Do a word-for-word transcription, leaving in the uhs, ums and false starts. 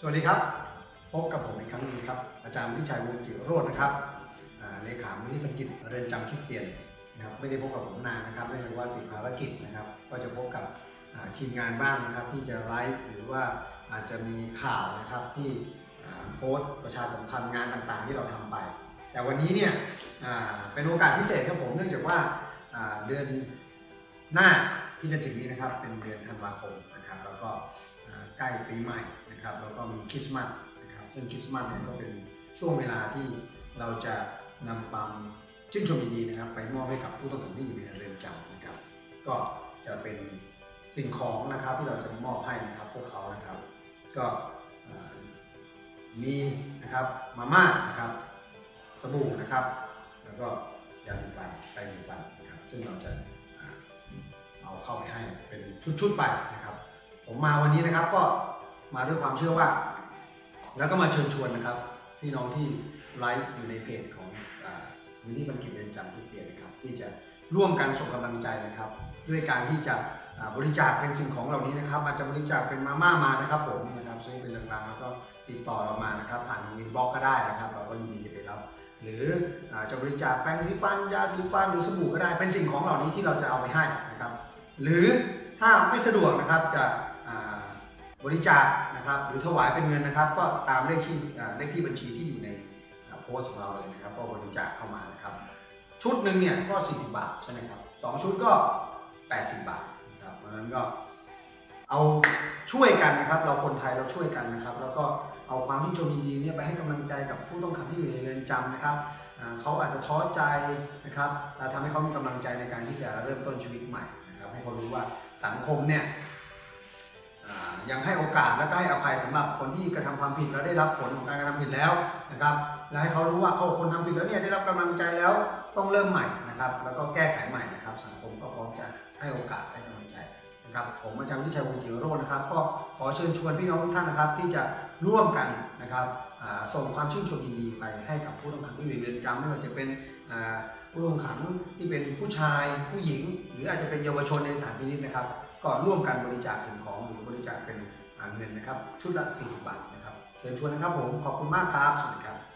สวัสดีครับพบกับผมอีกครั้งนึงครับอาจารย์วิชัยวงศ์จิโรจน์นะครับเลขามูลนิธิบัณฑิตเรือนจำคริสเตียนนะครับไม่ได้พบกับผมนานนะครับเนื่องจากว่าติดภารกิจนะครับก็จะพบกับทีมงานบ้างนะครับที่จะไลฟ์หรือว่าอาจจะมีข่าวนะครับที่โพสต์ประชาสัมพันธ์งานต่างๆที่เราทำไปแต่วันนี้เนี่ยเป็นโอกาสพิเศษครับผมเนื่องจากว่าเดือนหน้าที่จะถึงนี้นะครับเป็นเดือนธันวาคมนะครับแล้วก็ใกล้ปีใหม่นะครับแล้วก็มีคริสต์มาสนะครับซึ่งคริสต์มาสเนี่ยก็เป็นช่วงเวลาที่เราจะนำความชื่นชมยินดีนะครับไปมอบให้กับผู้ต้องขังที่อยู่ในเรือนจำนะครับก็จะเป็นสิ่งของนะครับที่เราจะมอบให้นะครับพวกเขานะครับก็มีนะครับมาม่านะครับสบู่นะครับแล้วก็ยาสีฟันแปรงสีฟันนะครับซึ่งเราจะเอาเข้าไปให้เป็นชุดๆไปนะครับผมมาวันนี้นะครับก็มาด้วยความเชื่อว่าแล้วก็มาเชิญชวนนะครับพี่น้องที่ไลฟ์อยู่ในเพจของมูลนิธิบัณฑิตเรือนจำคริสเตียนนะครับที่จะร่วมกันส่งกำลังใจนะครับด้วยการที่จะบริจาคเป็นสิ่งของเหล่านี้นะครับอาจจะบริจาคเป็นมาม่ามานะครับผมนะครับซื้อเป็นลังๆแล้วก็ติดต่อเรามานะครับผ่านอินบ็อกซ์ก็ได้นะครับเราก็ยินดีจะไปรับหรือจะบริจาคแปรงสีฟันยาสีฟันหรือสบู่ก็ได้เป็นสิ่งของเหล่านี้ที่เราจะเอาไปให้นะครับหรือถ้าไม่สะดวกนะครับจะบริจาคนะครับหรือถวายเป็นเงินนะครับก็ตามเลขที่เลขที่บัญชีที่อยู่ในโพสต์ของเราเลยนะครับก็บริจาคเข้ามานะครับชุดหนึ่งเนี่ยก็สี่สิบบาทใช่ไหมครับสองชุดก็แปดสิบบาทนะครับเพราะฉะนั้นก็เอาช่วยกันนะครับเราคนไทยเราช่วยกันนะครับแล้วก็เอาความชื่นชมยินดีเนี่ยไปให้กำลังใจกับผู้ต้องขังที่อยู่ในเรือนจำนะครับเขาอาจจะท้อใจนะครับแต่ทำให้เขามีกำลังใจในการที่จะเริ่มต้นชีวิตใหม่นะครับให้เขารู้ว่าสังคมเนี่ยยังให้โอกาสและก็ให้อภัยสำหรับคนที่กระทำความผิดแล้วได้รับผลของการกระทำผิดแล้วนะครับและให้เขารู้ว่าเอาคนทำผิดแล้วเนี่ยได้รับกำลังใจแล้วต้องเริ่มใหม่นะครับแล้วก็แก้ไขใหม่นะครับสังคมก็พร้อมจะให้โอกาสให้กำลังใจนะครับผมอาจารย์วิชัยวงศ์จิโรจน์นะครับก็ขอเชิญชวนพี่น้องทุกท่านนะครับที่จะร่วมกันนะครับส่งความชื่นชมยินดีไปให้กับผู้ต้องขังที่อยู่ในเรือนจำไม่ว่าจะเป็นผู้ต้องขังที่เป็นผู้ชายผู้หญิงหรืออาจจะเป็นเยาวชนในสถานพินิจนะครับก็ร่วมกันบริจาคสิ่งของหรือบริจาคเป็นเงินนะครับชุดละสี่สิบบาทนะครับเชิญชวนนะครับผมขอบคุณมากครับสวัสดีครับ